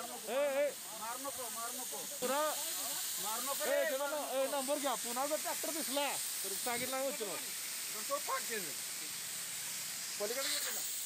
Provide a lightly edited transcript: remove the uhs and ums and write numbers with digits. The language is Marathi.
पुन्हा नंबर घ्या. पुन्हा जर ट्रॅक्टर दिसला तर सांगितलं उचल. पलीकडे